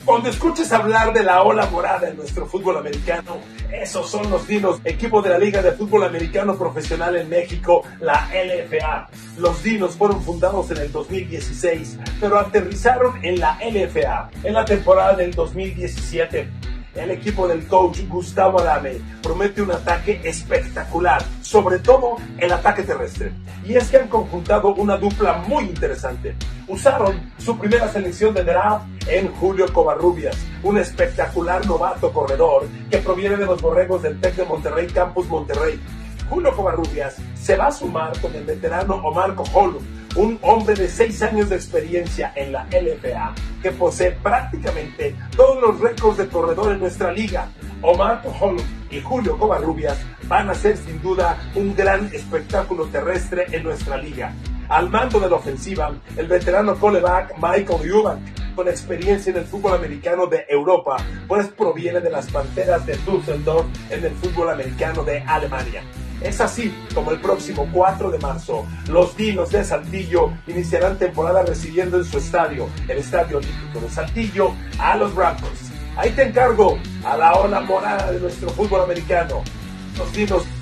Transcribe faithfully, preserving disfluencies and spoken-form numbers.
Cuando escuches hablar de la ola morada en nuestro fútbol americano, esos son los Dinos, equipo de la Liga de Fútbol Americano Profesional en México, la L F A. Los Dinos fueron fundados en el dos mil dieciséis, pero aterrizaron en la L F A en la temporada del dos mil diecisiete. El equipo del coach Gustavo Adame promete un ataque espectacular, sobre todo el ataque terrestre. Y es que han conjuntado una dupla muy interesante. Usaron su primera selección de draft en Julio Covarrubias, un espectacular novato corredor que proviene de los Borregos del Tec de Monterrey, Campus Monterrey. Julio Covarrubias se va a sumar con el veterano Omar Cojolo, un hombre de seis años de experiencia en la L F A, que posee prácticamente todos los récords de corredor en nuestra liga. Omar Cojolo y Julio Covarrubias van a ser sin duda un gran espectáculo terrestre en nuestra liga. Al mando de la ofensiva, el veterano coreback Michael Eubank, con experiencia en el fútbol americano de Europa, pues proviene de las Panteras de Düsseldorf en el fútbol americano de Alemania. Es así como el próximo cuatro de marzo, los Dinos de Saltillo iniciarán temporada recibiendo en su estadio, el Estadio Olímpico de Saltillo, a los Raptors. Ahí te encargo, a la ola morada de nuestro fútbol americano. Los Dinos